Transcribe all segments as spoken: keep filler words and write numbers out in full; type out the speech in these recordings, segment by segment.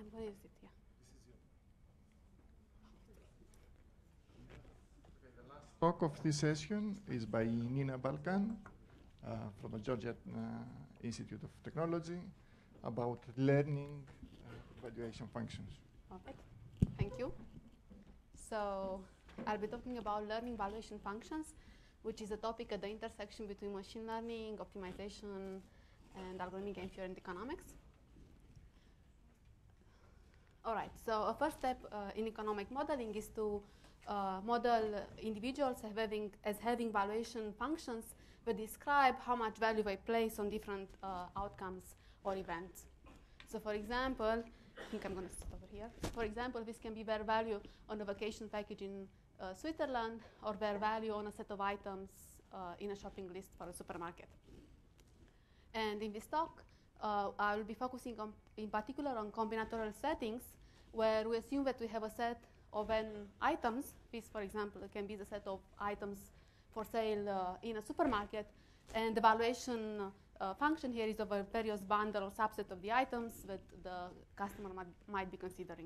Where is it? Yeah. Okay, the last talk of this session is by Nina Balkan uh, from the Georgia uh, Institute of Technology about learning uh, evaluation functions. Okay, thank you. So I'll be talking about learning evaluation functions, which is a topic at the intersection between machine learning, optimization, and algorithmic game theory and economics. All right, so a first step uh, in economic modeling is to uh, model individuals as having, as having valuation functions that describe how much value they place on different uh, outcomes or events. So for example, I think I'm going to sit over here. For example, this can be their value on a vacation package in uh, Switzerland, or their value on a set of items uh, in a shopping list for a supermarket. And in this talk, uh, I will be focusing on, in particular on combinatorial settings, where we assume that we have a set of n items. This, for example, can be the set of items for sale uh, in a supermarket, and the valuation uh, function here is of a various bundle or subset of the items that the customer might, might be considering.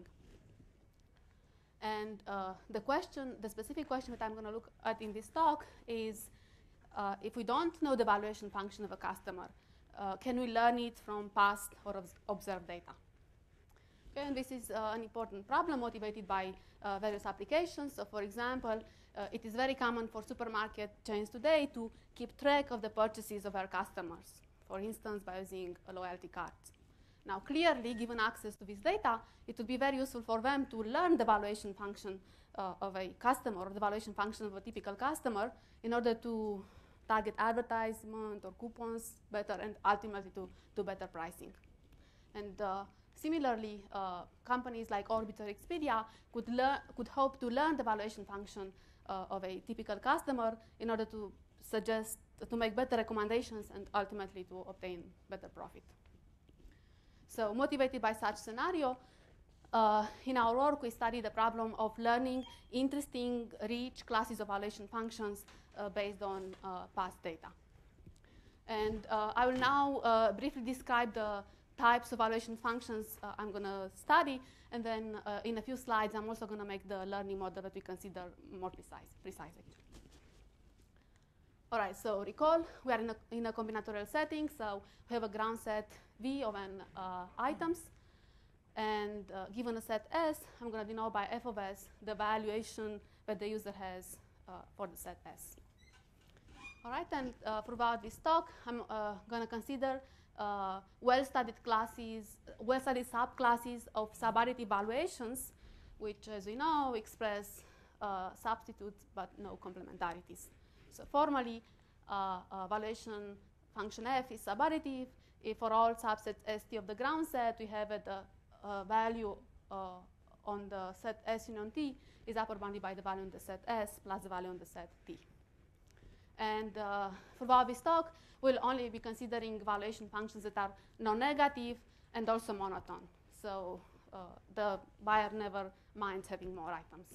And uh, the question, the specific question that I'm going to look at in this talk is, uh, if we don't know the valuation function of a customer, uh, can we learn it from past or obs observed data? Okay, and this is uh, an important problem motivated by uh, various applications. So for example, uh, it is very common for supermarket chains today to keep track of the purchases of their customers, for instance, by using a loyalty card. Now, clearly, given access to this data, it would be very useful for them to learn the valuation function uh, of a customer, or the valuation function of a typical customer, in order to target advertisement or coupons better, and ultimately to do better pricing. And uh, similarly, uh, companies like Orbitz or Expedia could, could hope to learn the valuation function uh, of a typical customer in order to suggest, to make better recommendations and ultimately to obtain better profit. So motivated by such scenario, uh, in our work we study the problem of learning interesting, rich classes of valuation functions uh, based on uh, past data. And uh, I will now uh, briefly describe the types of valuation functions uh, I'm going to study, and then uh, in a few slides I'm also going to make the learning model that we consider more precise, precise actually. All right, so recall we are in a, in a combinatorial setting, so we have a ground set V of n uh, items, and uh, given a set S, I'm going to denote by f of S the valuation that the user has uh, for the set S. All right, and uh, throughout this talk, I'm uh, going to consider uh, well-studied classes, well-studied subclasses of subadditive valuations, which, as we know, express uh, substitutes but no complementarities. So formally, uh, uh, valuation function f is subadditive. If for all subsets st of the ground set, we have that the uh, value uh, on the set S union T is upper bounded by the value on the set S plus the value on the set T. And uh, for this talk, we'll only be considering valuation functions that are non-negative and also monotone. So uh, the buyer never minds having more items.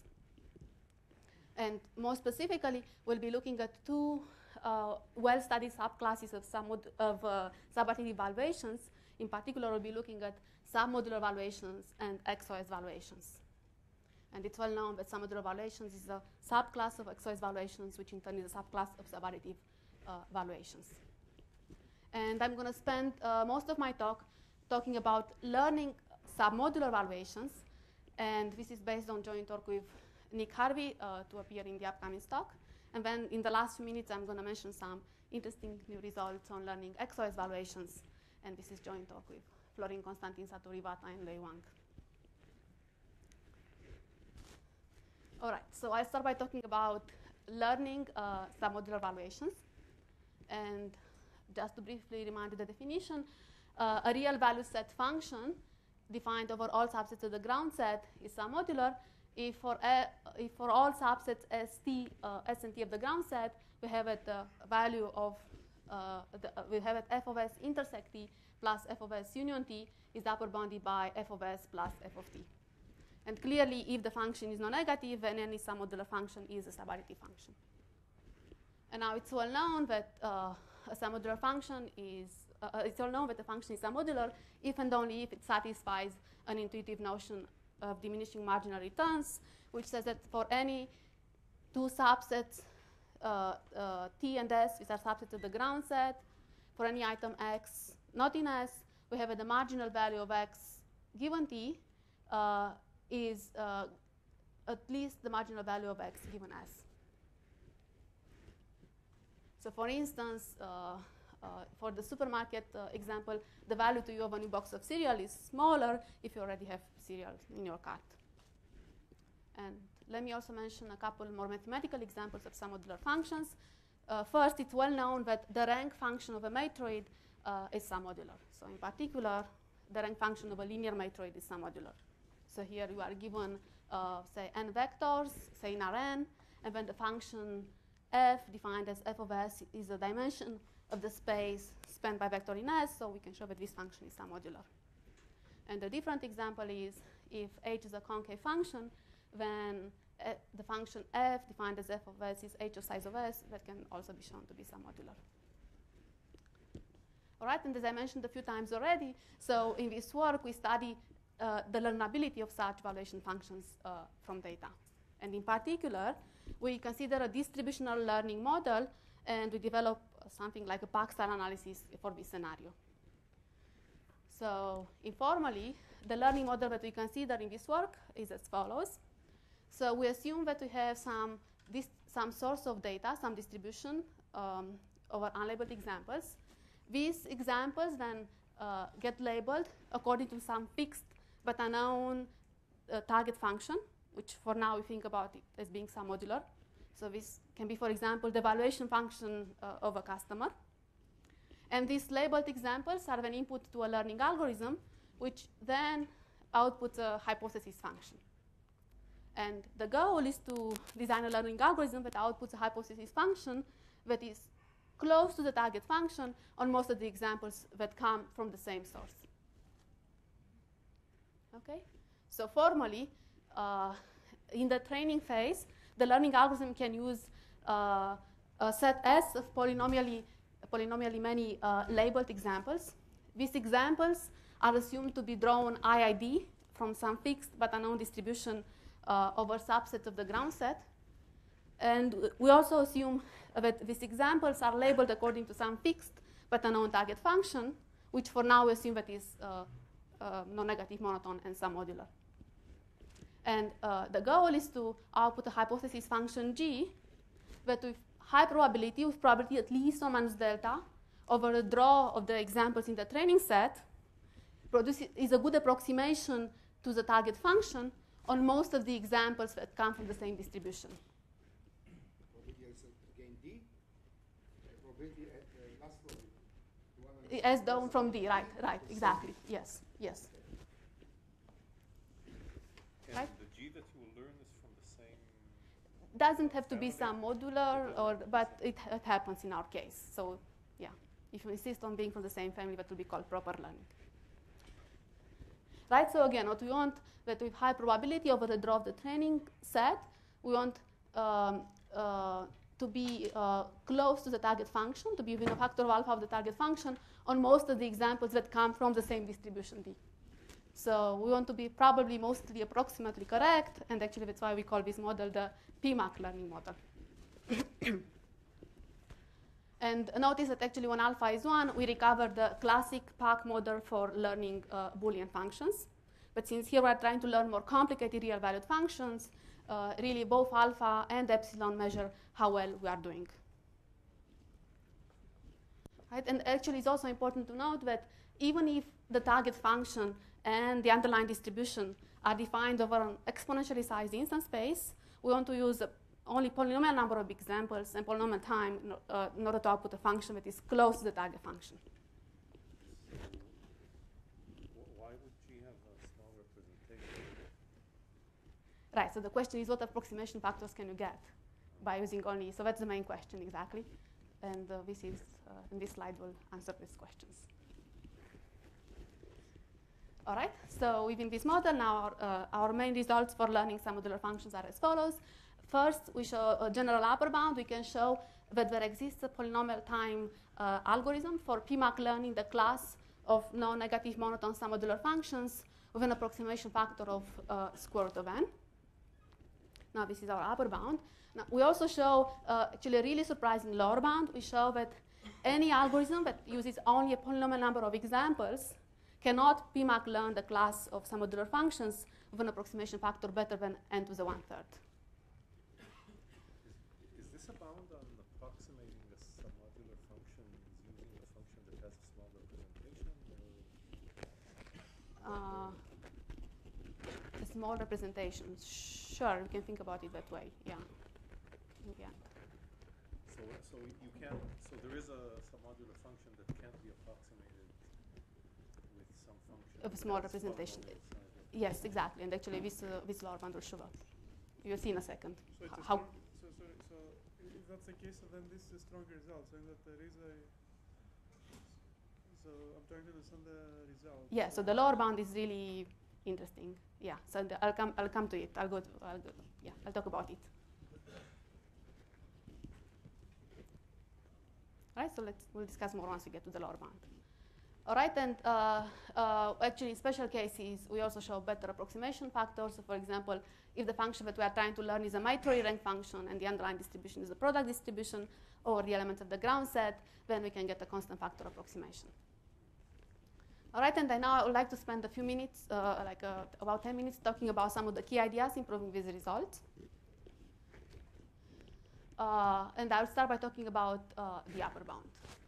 And more specifically, we'll be looking at two uh, well-studied subclasses of, sub of uh, subadditive valuations. In particular, we'll be looking at submodular valuations and X O S valuations. And it's well known that submodular valuations is a subclass of X O S valuations, which in turn is a subclass of subadditive uh, valuations. And I'm going to spend uh, most of my talk talking about learning submodular valuations. And this is based on joint work with Nick Harvey uh, to appear in the upcoming talk. And then in the last few minutes, I'm going to mention some interesting new results on learning X O S valuations. And this is joint talk with Florin Constantin, Satoru Iwata, and Lei Wang. All right, so I'll start by talking about learning uh, submodular valuations. And just to briefly remind you the definition, uh, a real value set function defined over all subsets of the ground set is submodular if for, a, if for all subsets st, uh, S and T of the ground set, we have at the value of, uh, the, uh, we have at f of S intersect T plus f of S union T is upper bounded by f of S plus f of T. And clearly, if the function is non-negative, then any submodular function is a subadditive function. And now it's well known that uh, a submodular function is uh, it's all known that the function is submodular if and only if it satisfies an intuitive notion of diminishing marginal returns, which says that for any two subsets, uh, uh, T and S, which are subsets of the ground set, for any item X not in S, we have that the marginal value of X given T uh, is uh, at least the marginal value of X given S. So for instance, uh, uh, for the supermarket uh, example, the value to you of a new box of cereal is smaller if you already have cereal in your cart. And let me also mention a couple more mathematical examples of submodular functions. Uh, first, it's well known that the rank function of a matroid uh, is submodular. So in particular, the rank function of a linear matroid is submodular. So here you are given, uh, say, n vectors, say in Rn, and then the function f, defined as f of s, is the dimension of the space spanned by vector in S, so we can show that this function is submodular. And a different example is if h is a concave function, then uh, the function f, defined as f of s, is h of size of s, that can also be shown to be submodular. All right, and as I mentioned a few times already, so in this work we study uh, the learnability of such valuation functions uh, from data. And in particular, we consider a distributional learning model, and we develop uh, something like a Park-style analysis for this scenario. So informally, the learning model that we consider in this work is as follows. So we assume that we have some, this, some source of data, some distribution um, over unlabeled examples. These examples then uh, get labeled according to some fixed but unknown uh, target function, which for now we think about it as being submodular. So this can be, for example, the valuation function uh, of a customer. And these labeled examples are then input to a learning algorithm, which then outputs a hypothesis function. And the goal is to design a learning algorithm that outputs a hypothesis function that is close to the target function on most of the examples that come from the same source. Okay? So formally, uh, in the training phase, the learning algorithm can use uh, a set S of polynomially, polynomially many uh, labeled examples. These examples are assumed to be drawn I I D from some fixed but unknown distribution uh, over subsets of the ground set. And we also assume that these examples are labeled according to some fixed but unknown target function, which for now we assume that is uh, uh, non-negative, monotone, and submodular. And uh, the goal is to output a hypothesis function G that with high probability, with probability at least one minus delta, over a draw of the examples in the training set, produces, is a good approximation to the target function on most of the examples that come from the same distribution. Again, D, probability at the last probability. As down from D, right, right, exactly, yes, yes. And right? the G that you will learn is from the same? Doesn't have to be some modular, or, but it, it happens in our case. So yeah, if you insist on being from the same family, that will be called proper learning. Right, so again, what we want that with high probability over the draw of the training set, we want um, uh, to be uh, close to the target function, to be within a factor of alpha of the target function on most of the examples that come from the same distribution D. So we want to be probably mostly approximately correct, and actually that's why we call this model the P M A C learning model. And notice that actually when alpha is one, we recover the classic P A C model for learning uh, Boolean functions. But since here we're trying to learn more complicated real-valued functions, uh, really both alpha and epsilon measure how well we are doing. Right? And actually it's also important to note that even if the target function and the underlying distribution are defined over an exponentially sized instance space, we want to use a only polynomial number of examples and polynomial time uh, in order to output a function that is close to the target function. Why would G have a small representation? Right, so the question is what approximation factors can you get by using only, so that's the main question exactly. And uh, this is, uh, in this slide will answer these questions. All right, so within this model now, our, uh, our main results for learning submodular functions are as follows. first, we show a general upper bound. We can show that there exists a polynomial time uh, algorithm for P MAC learning the class of non-negative monotone sum-modular functions with an approximation factor of uh, square root of n. Now, this is our upper bound. Now, we also show uh, actually a really surprising lower bound. We show that any algorithm that uses only a polynomial number of examples cannot P MAC learn the class of sum-modular functions with an approximation factor better than n to the one-third. Is, is this a bound on approximating the submodular function using a function that has a small representation? Uh, a small representation. Sure, we can think about it that way. Yeah. Yeah. So, so you can't. So there is a submodular function that can't be approximated with some function Of a small representation. Yes, exactly. And actually, this uh, this lower bound will show up. You'll see in a second. So it's a how. strong, so, so, so if that's the case, then this is a stronger result, saying that there is a. So I'm trying to understand the result. Yeah. So the lower bound is really interesting. Yeah. So the, I'll come. I'll come to it. I'll go. To, I'll go. Yeah. I'll talk about it. All right. So let's we'll discuss more once we get to the lower bound. All right. And uh, uh, actually, in special cases, we also show better approximation factors. So, for example, if the function that we are trying to learn is a Mitrori rank function and the underlying distribution is a product distribution over the elements of the ground set, then we can get a constant factor approximation. All right, and I now I would like to spend a few minutes, uh, like uh, about ten minutes, talking about some of the key ideas improving these results. Uh, and I'll start by talking about uh, the upper bound.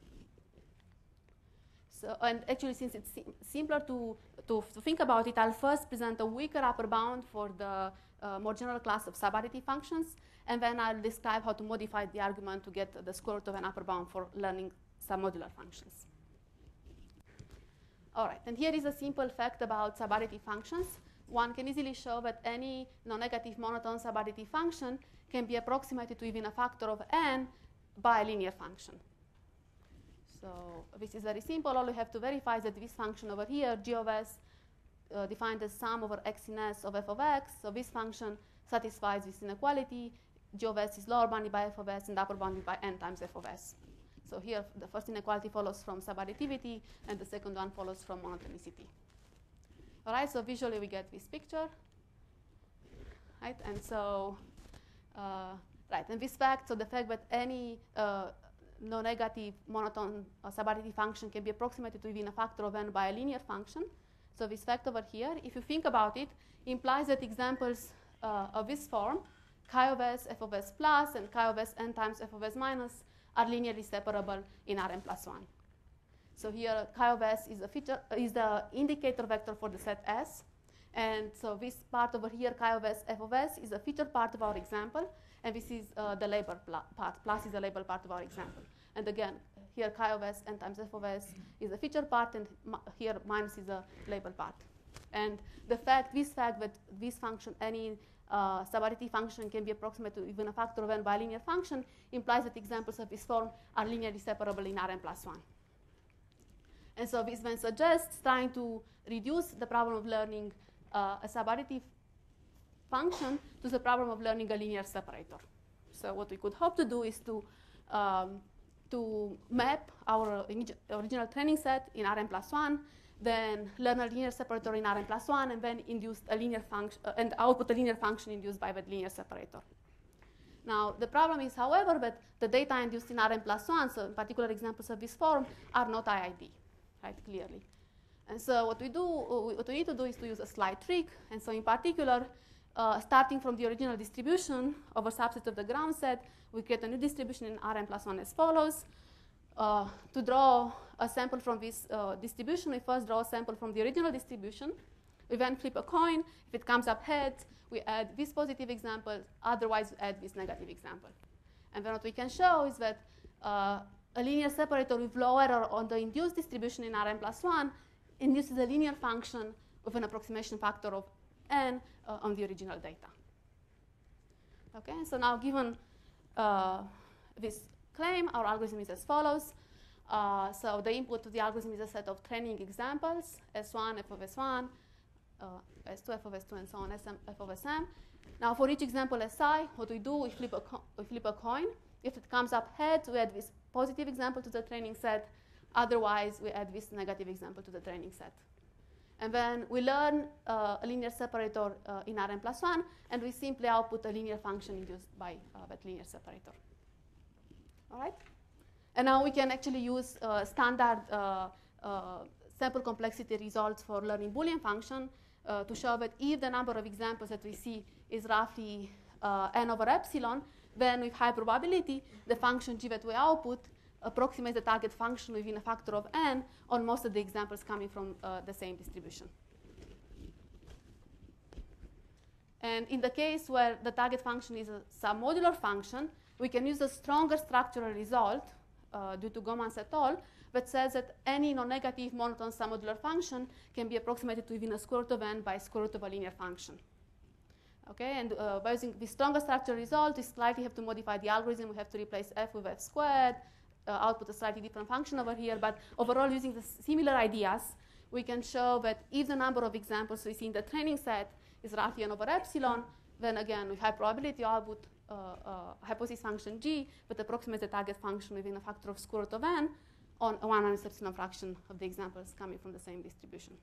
So, and actually, since it's sim simpler to, to, to think about it, I'll first present a weaker upper bound for the uh, more general class of subadditive functions, and then I'll describe how to modify the argument to get the square root of an upper bound for learning submodular functions. All right, and here is a simple fact about subadditive functions. One can easily show that any non-negative monotone subadditive function can be approximated to even a factor of n by a linear function. So this is very simple. All we have to verify is that this function over here, g of s, uh, defined as sum over x in s of f of x. So this function satisfies this inequality. G of s is lower bounded by f of s and upper bounded by n times f of s. So here, the first inequality follows from subadditivity, and the second one follows from monotonicity. All right, so visually we get this picture. Right, and so, uh, right, and this fact, so the fact that any uh, no-negative monotone uh, subadditive function can be approximated to even a factor of n by a linear function. So this fact over here, if you think about it, implies that examples uh, of this form, chi of s, f of s plus, and chi of s n times f of s minus, are linearly separable in Rn plus one. So here, chi of s is a feature uh, is the indicator vector for the set S, and so this part over here, chi of s, f of s, is a feature part of our example, and this is uh, the label part. Plus is the label part of our example. And again, here chi of s n times f of s is a feature part, and here minus is a label part. And the fact, this fact that this function, any uh, subadditive function, can be approximated to even a factor of n by a linear function implies that examples of this form are linearly separable in Rn plus one. And so this then suggests trying to reduce the problem of learning uh, a subadditive function to the problem of learning a linear separator. So what we could hope to do is to um, to map our original training set in Rn plus one, then learn a linear separator in Rn plus one, and then induce a linear function uh, and output a linear function induced by that linear separator. Now the problem is, however, that the data induced in Rn plus one, so in particular examples of this form, are not I I D, right? Clearly. And so what we do, what we need to do is to use a slight trick. And so in particular, uh, starting from the original distribution of a subset of the ground set, we create a new distribution in Rn plus one as follows. Uh, to draw a sample from this uh, distribution, we first draw a sample from the original distribution. We then flip a coin. If it comes up heads, we add this positive example. Otherwise, we add this negative example. And then what we can show is that uh, a linear separator with low error on the induced distribution in Rn plus one induces a linear function with an approximation factor of n uh, on the original data. Okay, so now given uh, this claim, our algorithm is as follows. Uh, so the input to the algorithm is a set of training examples, S one, f of S one, uh, S two, f of S two, and so on, Sm, f of Sm. Now, for each example Si, what we do, we flip, a we flip a coin. If it comes up heads, we add this positive example to the training set. Otherwise, we add this negative example to the training set. And then we learn uh, a linear separator uh, in Rn plus one, and we simply output a linear function induced by uh, that linear separator. All right? And now we can actually use uh, standard uh, uh, sample complexity results for learning Boolean function uh, to show that if the number of examples that we see is roughly uh, n over epsilon, then with high probability, the function g that we output approximates the target function within a factor of n on most of the examples coming from uh, the same distribution. And in the case where the target function is a submodular function, we can use a stronger structural result uh, due to Gomans et al. That says that any non-negative monotone submodular function can be approximated to within a square root of n by square root of a linear function. Okay, and uh, by using this stronger structural result, we slightly have to modify the algorithm. We have to replace f with f squared, uh, output a slightly different function over here. But overall, using the similar ideas, we can show that if the number of examples we see in the training set is roughly n over epsilon, then again, with high probability, output uh, uh, hypothesis function g that approximates the target function within a factor of square root of n on a one minus epsilon fraction of the examples coming from the same distribution.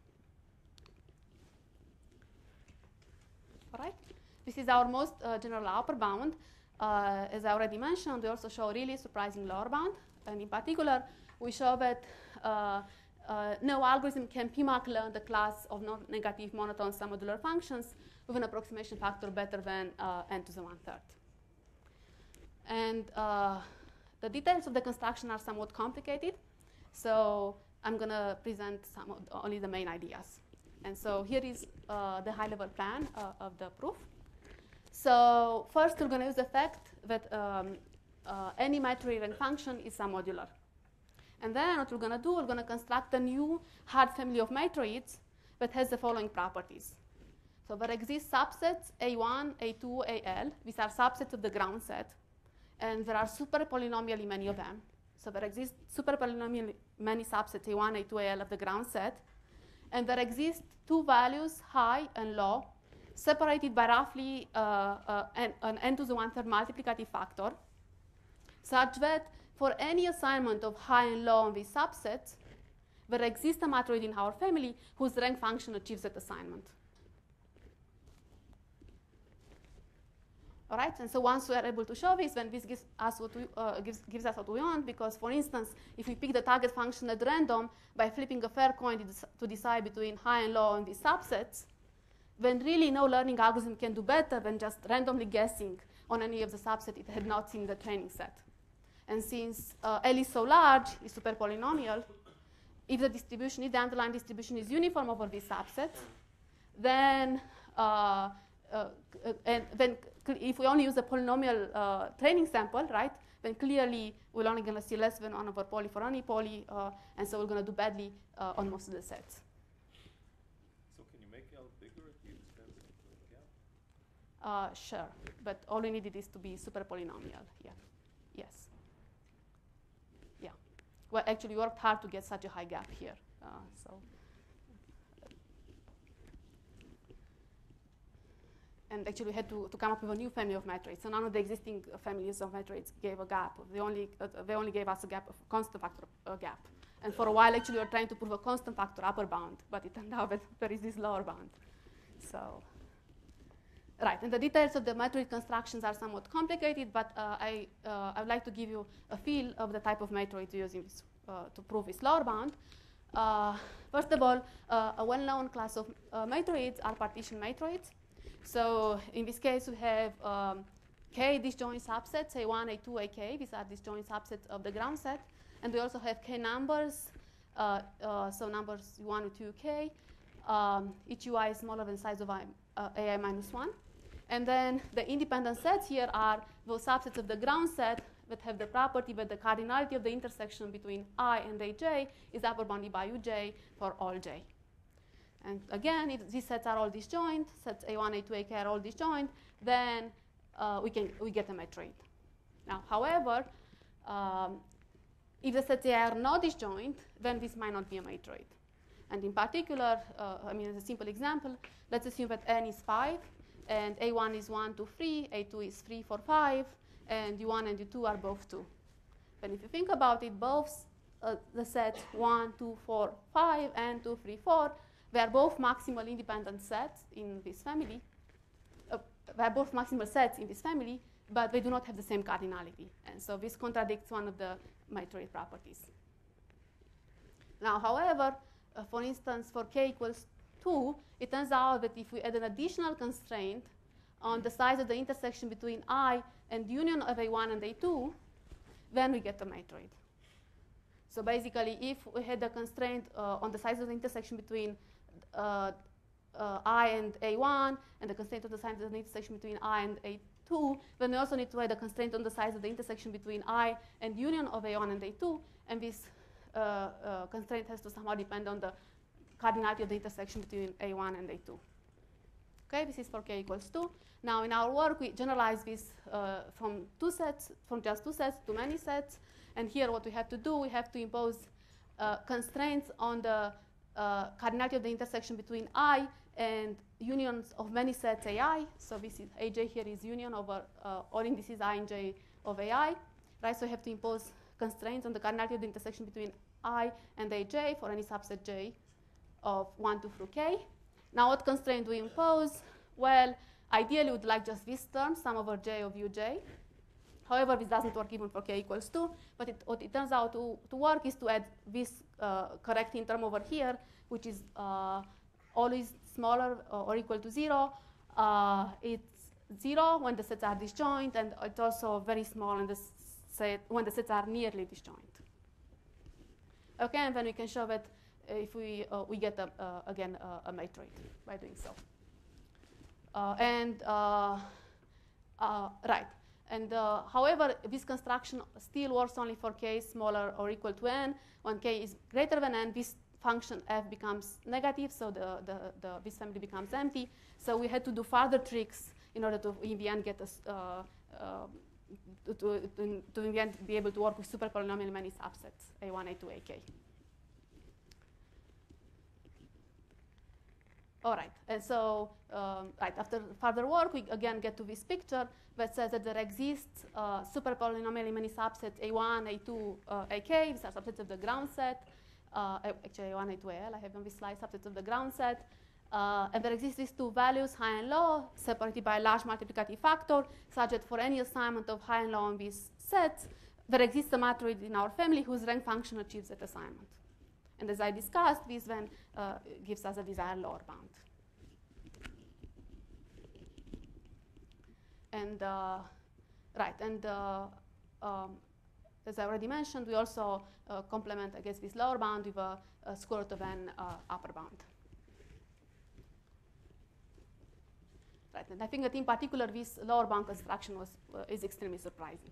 All right? This is our most uh, general upper bound. Uh, as I already mentioned, we also show really surprising lower bound. And in particular, we show that uh, uh, no algorithm can P M A C learn the class of non-negative monotone submodular functions with an approximation factor better than uh, n to the one-third. And uh, the details of the construction are somewhat complicated. So I'm going to present some of the, only the main ideas. And so here is uh, the high-level plan uh, of the proof. So first, we're going to use the fact that um, uh, any Matroid rank function is submodular. And then what we're going to do, we're going to construct a new hard family of matroids that has the following properties. So there exist subsets A one, A two, A L. These are subsets of the ground set. And there are super polynomially many of them. So there exist super polynomially many subsets A one, A two, A L of the ground set. And there exist two values, high and low, separated by roughly uh, uh, an, an n to the one-third multiplicative factor, such that for any assignment of high and low on these subsets, there exists a matroid in our family whose rank function achieves that assignment. All right, and so once we are able to show this, then this gives us what we, uh, gives, gives us what we want, because, for instance, if we pick the target function at random by flipping a fair coin to, dec to decide between high and low on these subsets, then really no learning algorithm can do better than just randomly guessing on any of the subsets it had not seen in the training set. And since uh, L is so large, is super polynomial, if the distribution, if the underlying distribution is uniform over these subsets, then uh, uh, and then if we only use a polynomial uh, training sample, right, then clearly we're only going to see less than one over poly for any poly, uh, and so we're going to do badly uh, on most of the sets. So can you make L bigger at the expense of the gap? Uh, sure, but all we needed is to be super polynomial. Yeah, yes. Yeah. Well, actually, we worked hard to get such a high gap here. Uh, so. And actually, we had to, to come up with a new family of matroids. So none of the existing uh, families of matroids gave a gap. They only, uh, they only gave us a gap of constant factor uh, gap. And for a while, actually, we were trying to prove a constant factor upper bound. But it turned out that there is this lower bound. So, right. And the details of the matroid constructions are somewhat complicated. But uh, I, uh, I would like to give you a feel of the type of matroid we're using this, uh, to prove this lower bound. Uh, first of all, uh, a well-known class of uh, matroids are partition matroids. So in this case, we have um, k disjoint subsets, A one, A two, A k. These are disjoint subsets of the ground set. And we also have k numbers, uh, uh, so numbers one, two, k. Um, each U I is smaller than the size of I, uh, A I minus one. And then the independent sets here are those subsets of the ground set that have the property that the cardinality of the intersection between I and Aj is upper bounded by Uj for all j. And again, if these sets are all disjoint, sets A one, A two, A k are all disjoint, then uh, we can we get a matroid. Now, however, um, if the sets A are not disjoint, then this might not be a matroid. And in particular, uh, I mean, as a simple example, let's assume that n is five, and A one is one, two, three, A two is three, four, five, and U one and U two are both two. And if you think about it, both uh, the sets one, two, four, five, and two, three, four, they are both maximal independent sets in this family. Uh, they are both maximal sets in this family, but they do not have the same cardinality. And so this contradicts one of the matroid properties. Now, however, uh, for instance, for k equals two, it turns out that if we add an additional constraint on the size of the intersection between I and union of A one and A two, then we get a matroid. So basically, if we had a constraint uh, on the size of the intersection between uh, uh, I and A one, and the constraint on the size of the intersection between I and A two, then we also need to add a constraint on the size of the intersection between I and union of A one and A two, and this uh, uh, constraint has to somehow depend on the cardinality of the intersection between A one and A two. Okay, this is for k equals two. Now, in our work, we generalize this uh, from two sets, from just two sets to many sets. And here, what we have to do, we have to impose uh, constraints on the uh, cardinality of the intersection between I and unions of many sets A I. So this is A J here is union over uh, all indices I and J of A I, right? So we have to impose constraints on the cardinality of the intersection between I and A J for any subset J of one, two through K. Now, what constraint do we impose? Well, ideally, we would like just this term, sum over J of U J. However, this doesn't work even for k equals two, but it, what it turns out to, to work is to add this uh, correcting term over here, which is uh, always smaller or equal to zero. Uh, it's zero when the sets are disjoint, and it's also very small when the, set, when the sets are nearly disjoint. Okay, and then we can show that if we, uh, we get, a, uh, again, uh, a matroid by doing so. Uh, and, uh, uh, right. And uh, however, this construction still works only for k smaller or equal to n. When k is greater than n, this function f becomes negative, so the, the, the, this family becomes empty. So we had to do further tricks in order to, in the end, get us uh, uh, to, to, to, to, in the end, be able to work with super polynomial many subsets, A one, A two, A k. All right, and so um, right after further work, we again get to this picture that says that there exists uh, super polynomially many subsets A one, A two, uh, A k. These are subsets of the ground set. Uh, actually, A one, A two, A L. I have on this slide subsets of the ground set. Uh, and there exist these two values, high and low, separated by a large multiplicative factor, such that for any assignment of high and low on these sets, there exists a matroid in our family whose rank function achieves that assignment. And as I discussed, this then uh, gives us a desired lower bound. And uh, right, and uh, um, as I already mentioned, we also uh, complement, I guess, this lower bound with a, a square root of n uh, upper bound. Right, and I think that in particular, this lower bound construction was uh, is extremely surprising.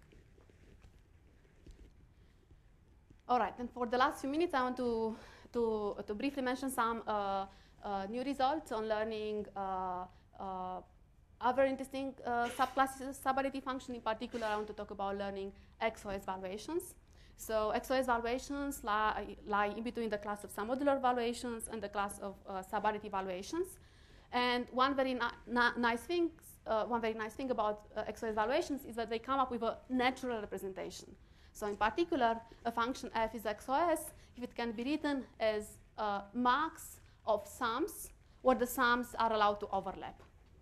All right, and for the last few minutes, I want to, to, to briefly mention some uh, uh, new results on learning uh, uh, other interesting uh, subclasses of subadditive function. In particular, I want to talk about learning X O S valuations. So X O S valuations lie, lie in between the class of sum modular valuations and the class of uh, subadditive valuations. And one very ni ni nice thing, uh, one very nice thing about uh, X O S valuations is that they come up with a natural representation. So in particular, a function f is X O S if it can be written as uh, max of sums where the sums are allowed to overlap.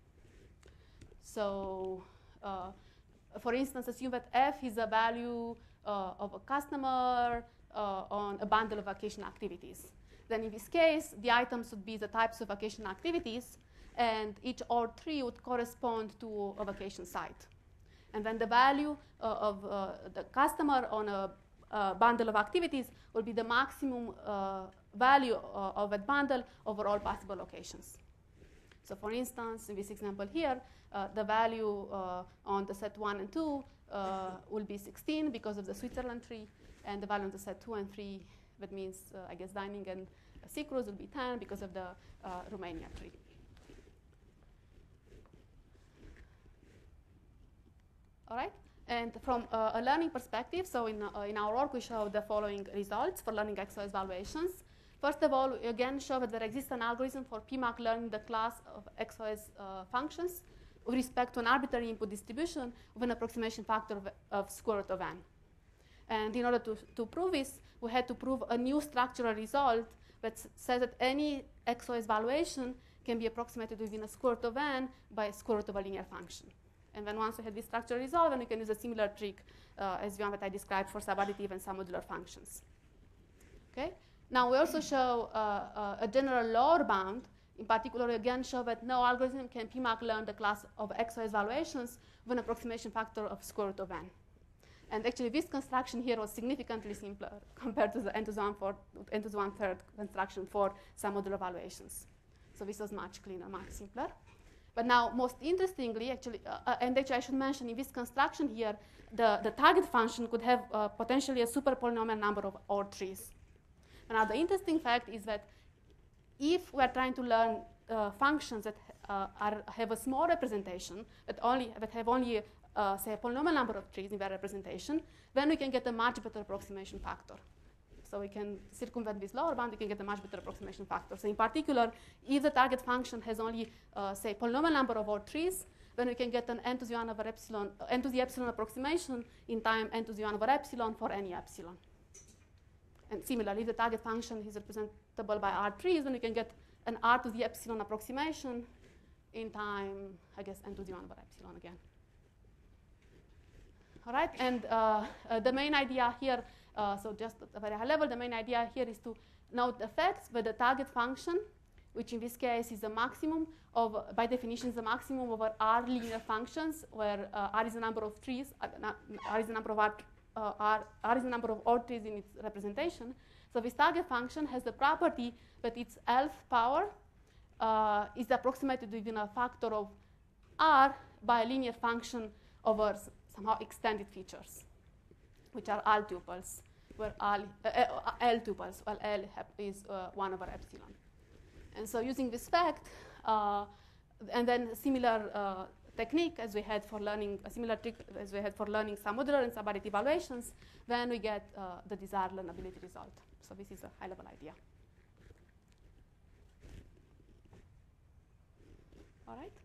So uh, for instance, assume that f is a value uh, of a customer uh, on a bundle of vacation activities. Then in this case, the items would be the types of vacation activities, and each or three would correspond to a vacation site. And then the value uh, of uh, the customer on a uh, bundle of activities will be the maximum uh, value uh, of that bundle over all possible locations. So for instance, in this example here, uh, the value uh, on the set one and two uh, will be sixteen because of the Switzerland tree, and the value on the set two and three, that means, uh, I guess, dining and uh, sea cruise will be ten because of the uh, Romania tree. All right, and from uh, a learning perspective, so in, uh, in our work, we show the following results for learning X O S valuations. First of all, we again show that there exists an algorithm for P MAC learning the class of X O S uh, functions with respect to an arbitrary input distribution with an approximation factor of, of square root of n. And in order to, to prove this, we had to prove a new structural result that s- says that any X O S valuation can be approximated within a square root of n by a square root of a linear function. And then once we have this structural result, then we can use a similar trick uh, as the one that I described for subadditive and submodular functions. Okay? Now we also show uh, uh, a general lower bound. In particular, we again show that no algorithm can P MAC learn the class of X O S valuations with an approximation factor of square root of n. And actually, this construction here was significantly simpler compared to the n to the one-fourth, n to the one-third construction for submodular valuations. So this was much cleaner, much simpler. But now, most interestingly, actually, uh, uh, and actually I should mention in this construction here, the, the target function could have uh, potentially a super polynomial number of odd trees. Now, the interesting fact is that if we're trying to learn uh, functions that uh, are, have a small representation, that, only, that have only, uh, say, a polynomial number of trees in their representation, then we can get a much better approximation factor. So we can circumvent this lower bound, we can get a much better approximation factor. So in particular, if the target function has only, uh, say, polynomial number of odd trees, then we can get an n to the one over epsilon, uh, n to the epsilon approximation in time n to the one over epsilon for any epsilon. And similarly, if the target function is representable by R trees, then we can get an R to the epsilon approximation in time, I guess, n to the one over epsilon again. All right, and uh, uh, the main idea here, uh, so just at a very high level, the main idea here is to note the effects where the target function, which in this case is the maximum of, uh, by definition, is the maximum over R linear functions, where uh, R is the number of trees, uh, R is the number of R, uh, R, R is the number of odd trees in its representation. So this target function has the property that its Lth power uh, is approximated within a factor of R by a linear function over somehow extended features, which are L tuples, where L, uh, uh, L tuples, well, L is uh, one over epsilon. And so using this fact, uh, and then a similar uh, technique as we had for learning, a similar trick as we had for learning submodular and subadditive evaluations, then we get uh, the desired learnability result. So this is a high-level idea. All right?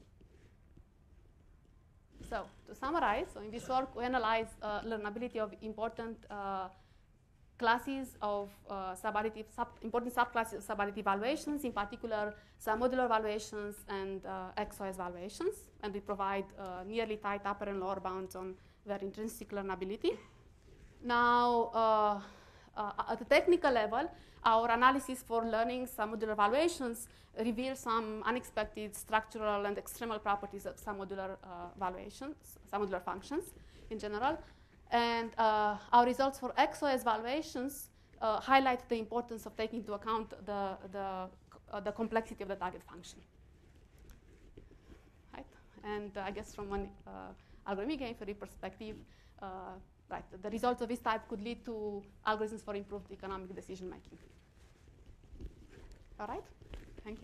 So to summarize, so in this work, we analyze uh, learnability of important uh, classes of uh, subadditive, sub important subclasses of subadditive evaluations, in particular submodular evaluations and uh, X O S evaluations, and we provide uh, nearly tight upper and lower bounds on their intrinsic learnability. Now, uh, uh, at the technical level, our analysis for learning submodular evaluations reveals some unexpected structural and extremal properties of submodular uh, evaluations, submodular functions in general. And uh, our results for X O S evaluations uh, highlight the importance of taking into account the, the, uh, the complexity of the target function. Right? And uh, I guess from one uh, algorithmic game theory perspective, uh, right, the results of this type could lead to algorithms for improved economic decision making. All right? Thank you.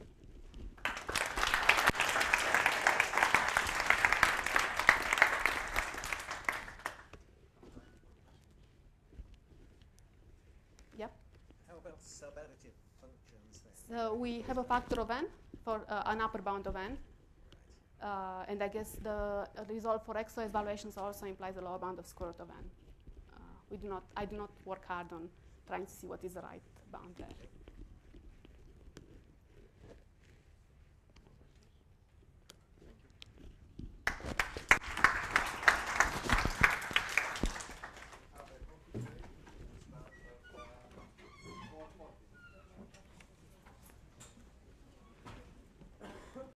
Yep. How about subadditive functions then? So we have a factor of n for uh, an upper bound of n. Uh, and I guess the uh, result for X O S evaluations also implies a lower bound of square root of n. Uh, we do not, I do not work hard on trying to see what is the right bound there.